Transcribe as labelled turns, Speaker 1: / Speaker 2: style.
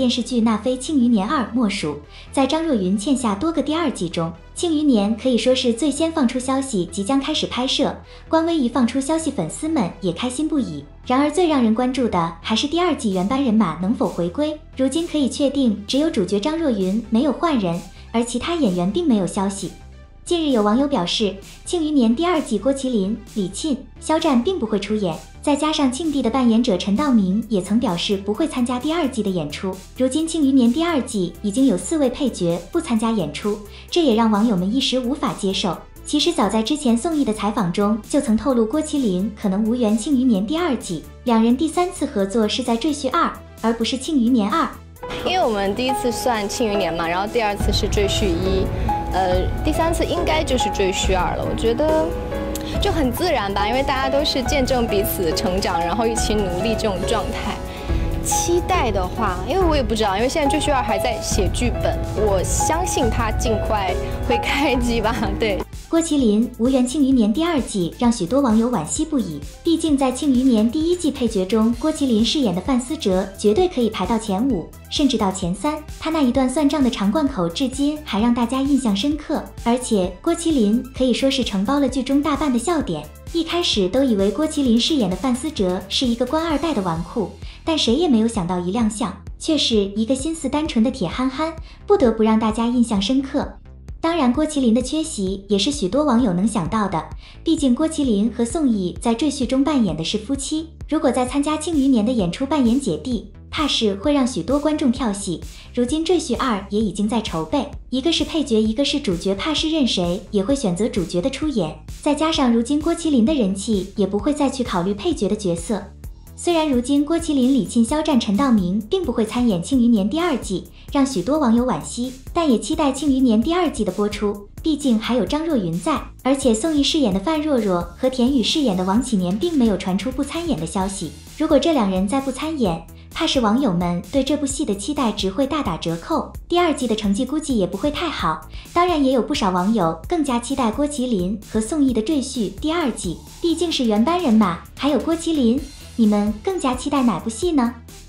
Speaker 1: 电视剧《那非庆余年2》莫属。在张若昀欠下多个第二季中，庆余年可以说是最先放出消息即将开始拍摄，官微一放出消息，粉丝们也开心不已。然而最让人关注的还是第二季原班人马能否回归。如今可以确定，只有主角张若昀没有换人，而其他演员并没有消息。近日有网友表示，庆余年第二季郭麒麟、李沁、肖战并不会出演，再加上庆帝的扮演者陈道明也曾表示不会参加第二季的演出。如今庆余年第二季已经有4位配角不参加演出，这也让网友们一时无法接受。其实早在之前宋轶的采访中就曾透露，郭麒麟可能无缘庆余年第二季，两人第3次合作是在《赘婿2》，而不是庆余年2。
Speaker 2: 因为我们第1次算庆余年嘛，然后第2次是赘婿1。第3次应该就是赘婿2了，我觉得就很自然吧，因为大家都是见证彼此成长，然后一起努力这种状态。期待的话，因为我也不知道，因为现在赘婿2还在写剧本，我相信他尽快会开机吧。对。
Speaker 1: 郭麒麟无缘庆余年第二季，让许多网友惋惜不已。毕竟在庆余年第1季配角中，郭麒麟饰演的范思哲绝对可以排到前5，甚至到前3。他那一段算账的长贯口，至今还让大家印象深刻。而且郭麒麟可以说是承包了剧中大半的笑点。一开始都以为郭麒麟饰演的范思哲是一个官二代的纨绔，但谁也没有想到一亮相，却是一个心思单纯的铁憨憨，不得不让大家印象深刻。当然，郭麒麟的缺席也是许多网友能想到的，毕竟郭麒麟和宋轶在《赘婿》中扮演的是夫妻，如果在参加庆余年的演出扮演姐弟，怕是会让许多观众跳戏。如今《赘婿2》也已经在筹备，一个是配角，一个是主角，怕是任谁也会选择主角的出演。再加上如今郭麒麟的人气，也不会再去考虑配角的角色。虽然如今郭麒麟、李沁、肖战、陈道明并不会参演庆余年第二季，让许多网友惋惜，但也期待庆余年第二季的播出，毕竟还有张若昀在，而且宋轶饰演的范若若和田雨饰演的王启年并没有传出不参演的消息。如果这两人再不参演，怕是网友们对这部戏的期待值会大打折扣，第二季的成绩估计也不会太好。当然也有不少网友更加期待郭麒麟和宋轶的《赘婿》第二季，毕竟是原班人马，还有郭麒麟，你们更加期待哪部戏呢？